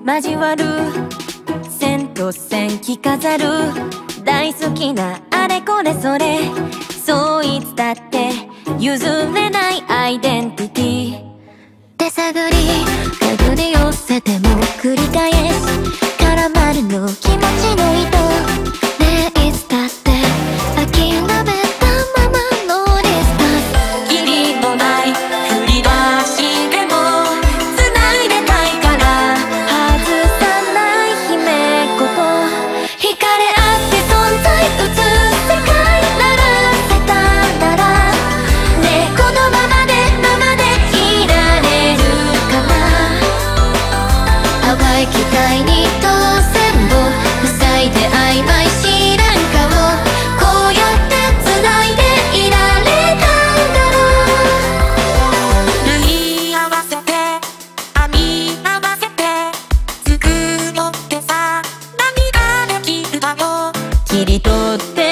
交わる線と線着飾る大好きなあれこれそれそういつだって譲れないアイデンティティ手探り手繰り寄せても繰り返し絡まるの気持ちの糸ねえいつだって諦めたままのリスタートキリのない振り出しでも繋いでたいから外さない姫ここ惹かれ合って存在映す世界ならせたならねえこのままでいられるかな淡い期待に当選を塞いで曖昧知らん顔こうやって繋いでいられたんだろう縫い合わせて編み合わせて作ろうってさ何ができるだろう切り取って